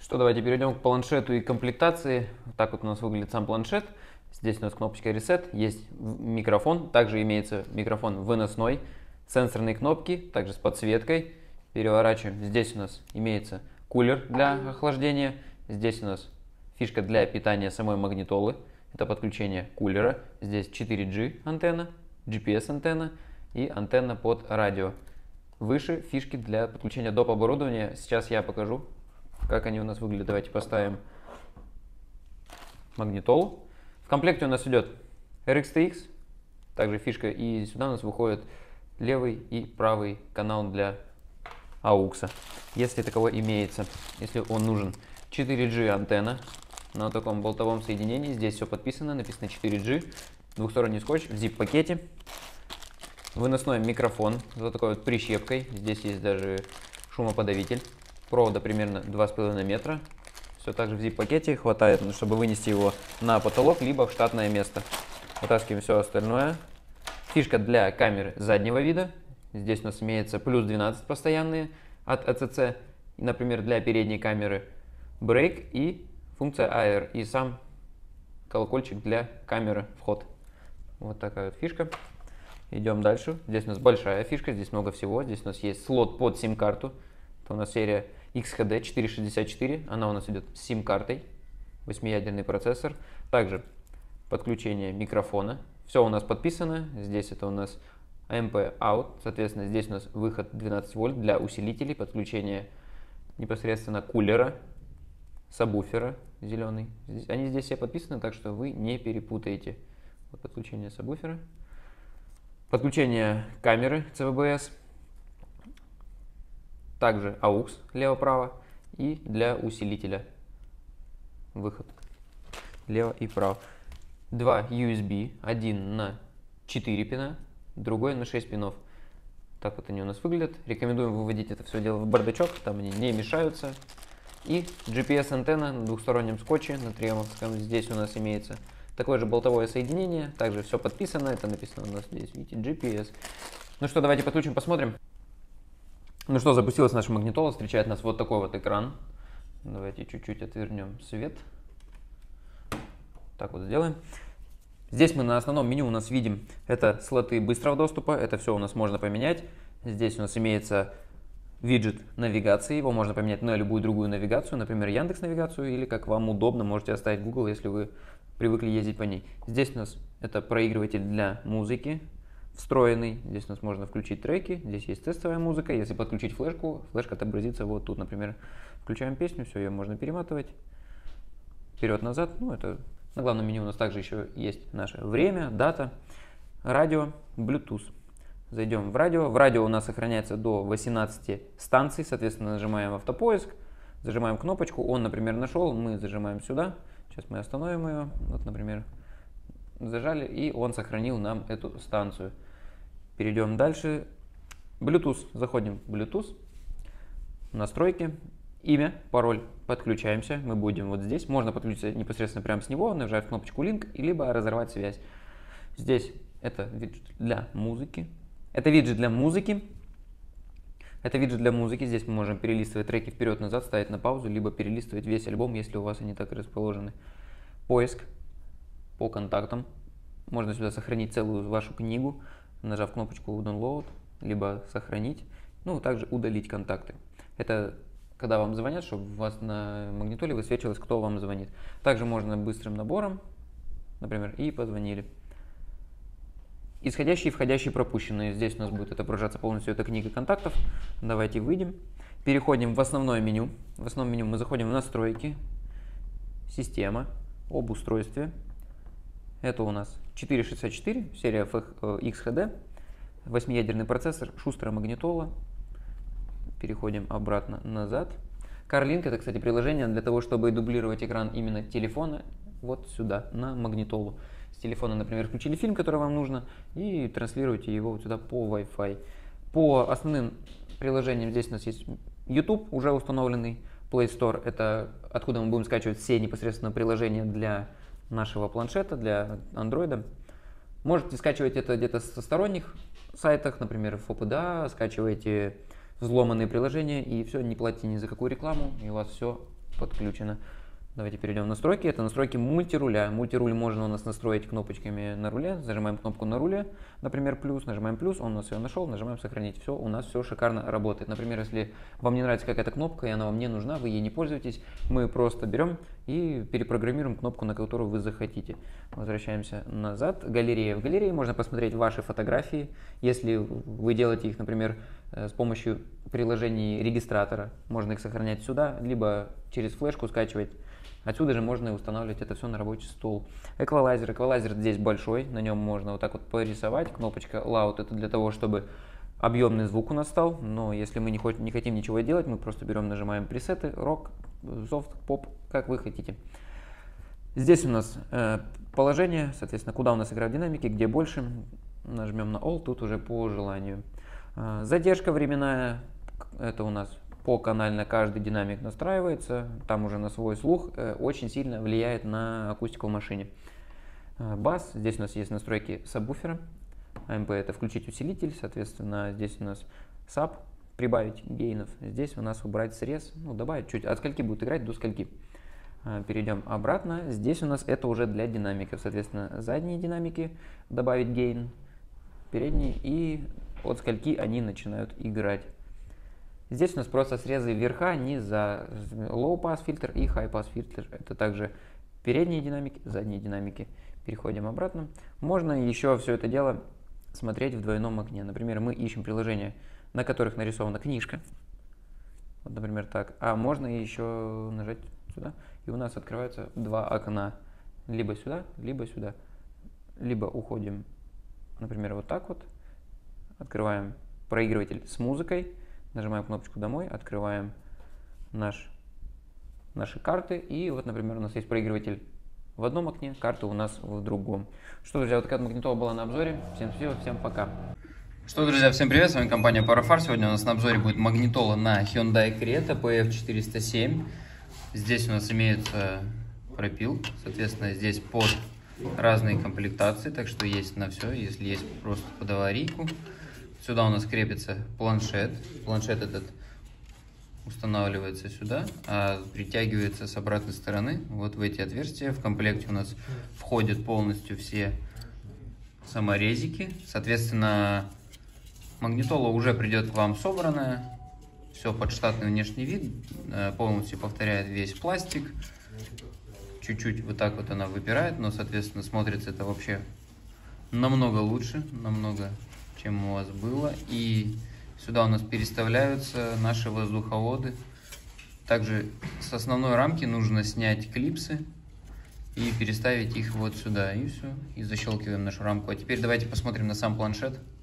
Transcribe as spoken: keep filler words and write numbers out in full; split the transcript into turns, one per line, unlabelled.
Что, давайте перейдем к планшету и комплектации. Так вот у нас выглядит сам планшет. Здесь у нас кнопочка Reset, есть микрофон, также имеется микрофон выносной, сенсорные кнопки, также с подсветкой. Переворачиваем. Здесь у нас имеется кулер для охлаждения. Здесь у нас фишка для питания самой магнитолы. Это подключение кулера. Здесь четыре джи антенна, джи пи эс антенна и антенна под радио. Выше фишки для подключения доп. Оборудования. Сейчас я покажу, как они у нас выглядят. Давайте поставим магнитолу. В комплекте у нас идет эр икс ти экс, также фишка, и сюда у нас выходит левый и правый канал для аукса, если таковой имеется, если он нужен. четыре джи антенна на таком болтовом соединении, здесь все подписано, написано четыре джи, двухсторонний скотч в зип-пакете, выносной микрофон с вот такой вот прищепкой, здесь есть даже шумоподавитель, провода примерно два с половиной метра. Все так же в зип-пакете, хватает, чтобы вынести его на потолок, либо в штатное место. Вытаскиваем все остальное. Фишка для камеры заднего вида. Здесь у нас имеется плюс двенадцать постоянные от эй си си. Например, для передней камеры брейк и функция эй ар. И сам колокольчик для камеры вход. Вот такая вот фишка. Идем дальше. Здесь у нас большая фишка, здесь много всего. Здесь у нас есть слот под сим-карту. Это у нас серия икс эйч ди четыреста шестьдесят четыре, она у нас идет с сим-картой, восьмиядерный процессор. Также подключение микрофона. Все у нас подписано. Здесь это у нас эй эм пи out, соответственно, здесь у нас выход двенадцать вольт для усилителей, подключение непосредственно кулера, сабвуфера зеленый. Здесь, они здесь все подписаны, так что вы не перепутаете. Вот подключение сабвуфера. Подключение камеры си ви би эс. Также аукс лево-право и для усилителя выход лево и право. Два ю эс би, один на четыре пина, другой на шесть пинов. Так вот они у нас выглядят. Рекомендуем выводить это все дело в бардачок, там они не мешаются. И джи пи эс антенна на двухстороннем скотче, на триомовском. Здесь у нас имеется такое же болтовое соединение, также все подписано, это написано у нас здесь, видите, джи пи эс. Ну что, давайте подключим, посмотрим. Ну что, запустилась наша магнитола, встречает нас вот такой вот экран. Давайте чуть-чуть отвернем свет. Так вот сделаем. Здесь мы на основном меню у нас видим, это слоты быстрого доступа, это все у нас можно поменять. Здесь у нас имеется виджет навигации, его можно поменять на любую другую навигацию, например, Яндекс навигацию, или как вам удобно, можете оставить Google, если вы привыкли ездить по ней. Здесь у нас это проигрыватель для музыки. Встроенный. Здесь у нас можно включить треки, здесь есть тестовая музыка. Если подключить флешку, флешка отобразится вот тут, например. Включаем песню, все, ее можно перематывать вперед-назад. Ну, это на главном меню у нас также еще есть наше время, дата, радио, Bluetooth. Зайдем в радио. В радио у нас сохраняется до восемнадцати станций, соответственно, нажимаем автопоиск, зажимаем кнопочку, он, например, нашел, мы зажимаем сюда. Сейчас мы остановим ее, вот, например, зажали, и он сохранил нам эту станцию. Перейдем дальше. Bluetooth. Заходим в Bluetooth. Настройки. Имя, пароль. Подключаемся. Мы будем вот здесь. Можно подключиться непосредственно прямо с него, нажав кнопочку Link, либо разорвать связь. Здесь это виджет для музыки. Это виджет для музыки. Это виджет для музыки. Здесь мы можем перелистывать треки вперед-назад, ставить на паузу, либо перелистывать весь альбом, если у вас они так и расположены. Поиск по контактам. Можно сюда сохранить целую вашу книгу, нажав кнопочку Download, либо сохранить. Ну, также удалить контакты. Это когда вам звонят, чтобы у вас на магнитоле высвечивалось, кто вам звонит. Также можно быстрым набором, например, и позвонили. Исходящие и входящие пропущенные. Здесь у нас будет отображаться полностью эта книга контактов. Давайте выйдем. Переходим в основное меню. В основном меню мы заходим в настройки, система, об устройстве. Это у нас четыреста шестьдесят четыре, серия икс эйч ди, восьмиядерный процессор, шустрая магнитола. Переходим обратно назад. CarLink — это, кстати, приложение для того, чтобы дублировать экран именно телефона вот сюда, на магнитолу. С телефона, например, включили фильм, который вам нужно, и транслируете его вот сюда по Wi-Fi. По основным приложениям здесь у нас есть YouTube, уже установленный, Play Store — это откуда мы будем скачивать все непосредственно приложения для нашего планшета, для андроида. Можете скачивать это где-то со сторонних сайтах, например, в эф эй ди эй, скачиваете взломанные приложения, и все, не платите ни за какую рекламу, и у вас все подключено. Давайте перейдем в настройки. Это настройки мультируля. Мультируль можно у нас настроить кнопочками на руле. Зажимаем кнопку на руле, например, плюс, нажимаем плюс, он у нас ее нашел, нажимаем сохранить. Все, у нас все шикарно работает. Например, если вам не нравится какая-то кнопка, и она вам не нужна, вы ей не пользуетесь, мы просто берем и перепрограммируем кнопку, на которую вы захотите. Возвращаемся назад. Галерея. В галерее можно посмотреть ваши фотографии. Если вы делаете их, например, с помощью приложений регистратора, можно их сохранять сюда, либо через флешку скачивать. Отсюда же можно устанавливать это все на рабочий стол. Эквалайзер. Эквалайзер здесь большой, на нем можно вот так вот порисовать. Кнопочка Loud это для того, чтобы объемный звук у нас стал. Но если мы не, хотим, не хотим ничего делать, мы просто берем, нажимаем пресеты, рок, софт, поп, как вы хотите. Здесь у нас э, положение, соответственно, куда у нас игра в динамике, где больше. Нажмем на All, тут уже по желанию. Э, задержка временная, это у нас поканально каждый динамик настраивается, там уже на свой слух э, очень сильно влияет на акустику в машине. Э, бас, здесь у нас есть настройки сабвуфера, эй эм пи это включить усилитель, соответственно, здесь у нас саб, прибавить гейнов, здесь у нас убрать срез, ну добавить чуть, от скольки будет играть до скольки. Э, перейдем обратно, здесь у нас это уже для динамиков, соответственно, задние динамики, добавить гейн, передние и от скольки они начинают играть. Здесь у нас просто срезы верха, низа, low pass фильтр и high pass фильтр. Это также передние динамики, задние динамики. Переходим обратно. Можно еще все это дело смотреть в двойном окне. Например, мы ищем приложения, на которых нарисована книжка. Вот, например, так. А можно еще нажать сюда, и у нас открываются два окна. Либо сюда, либо сюда. Либо уходим, например, вот так вот. Открываем проигрыватель с музыкой. Нажимаем кнопочку «Домой», открываем наш, наши карты. И вот, например, у нас есть проигрыватель в одном окне, карты у нас в другом. Что, друзья, вот такая магнитола была на обзоре. Всем спасибо, всем пока. Что, друзья, всем привет, с вами компания Parafar. Сегодня у нас на обзоре будет магнитола на Hyundai Creta пи эф четыреста семь. Здесь у нас имеется пропил, соответственно, здесь под разные комплектации, так что есть на все, если есть просто под аварийку. Сюда у нас крепится планшет. Планшет этот устанавливается сюда, а притягивается с обратной стороны вот в эти отверстия. В комплекте у нас входят полностью все саморезики. Соответственно, магнитола уже придет к вам собранная. Все под штатный внешний вид. Полностью повторяет весь пластик. Чуть-чуть вот так вот она выпирает, но, соответственно, смотрится это вообще намного лучше, намного, чем у вас было. И сюда у нас переставляются наши воздуховоды. Также с основной рамки нужно снять клипсы и переставить их вот сюда. И все. И защелкиваем нашу рамку. А теперь давайте посмотрим на сам планшет.